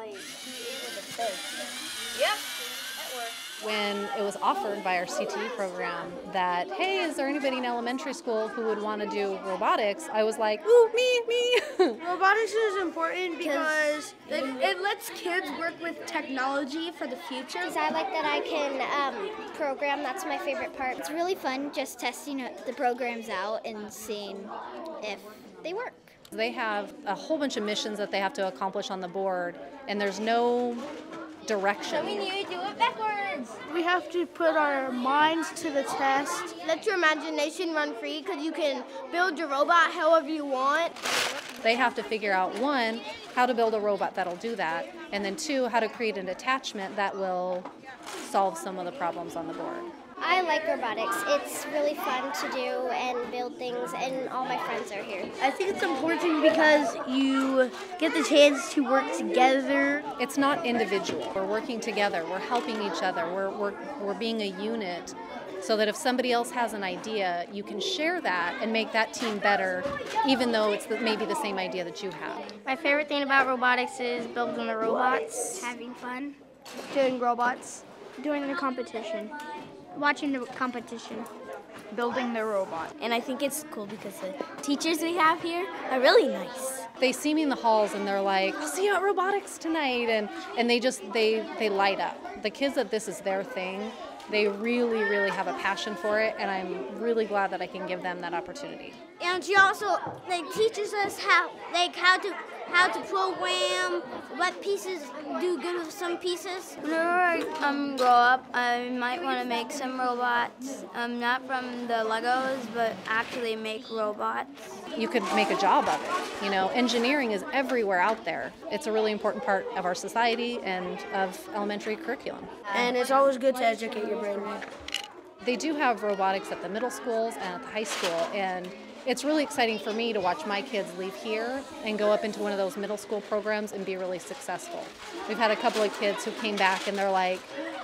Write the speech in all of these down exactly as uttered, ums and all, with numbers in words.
like be able to think. Yep, that works. When it was offered by our C T E program that, hey, is there anybody in elementary school who would want to do robotics? I was like, ooh, me, me. Robotics is important because it, it lets kids work with technology for the future. I like that I can um, program. That's my favorite part. It's really fun just testing the programs out and seeing if they work. They have a whole bunch of missions that they have to accomplish on the board, and there's no direction. I mean, you do it backwards. We have to put our minds to the test. Let your imagination run free because you can build your robot however you want. They have to figure out, one, how to build a robot that'll do that, and then two, how to create an attachment that will solve some of the problems on the board. I like robotics. It's really fun to do and build things, and all my friends are here. I think it's important because you get the chance to work together. It's not individual. We're working together. We're helping each other. We're, we're, we're being a unit so that if somebody else has an idea, you can share that and make that team better, even though it's the, maybe the same idea that you have. My favorite thing about robotics is building the robots, having fun, doing robots, doing the competition. Watching the competition, building the robot. And I think it's cool because the teachers we have here are really nice. They see me in the halls and they're like, I'll see you at robotics tonight, and, and they just, they, they light up. The kids that this is their thing, they really, really have a passion for it, and I'm really glad that I can give them that opportunity. And she also like teaches us how like how to how to program, what pieces do good with some pieces. Whenever I um, grow up, I might want to make some robots, um, not from the Legos, but actually make robots. You could make a job of it. You know, engineering is everywhere out there. It's a really important part of our society and of elementary curriculum. And it's always good to educate your brain. They do have robotics at the middle schools and at the high school, and it's really exciting for me to watch my kids leave here and go up into one of those middle school programs and be really successful. We've had a couple of kids who came back and they're like,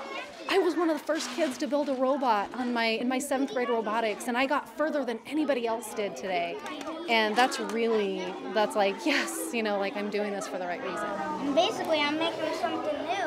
I was one of the first kids to build a robot on my in my seventh grade robotics, and I got further than anybody else did today. And that's really, that's like, yes, you know, like I'm doing this for the right reason. Basically, I'm making something new.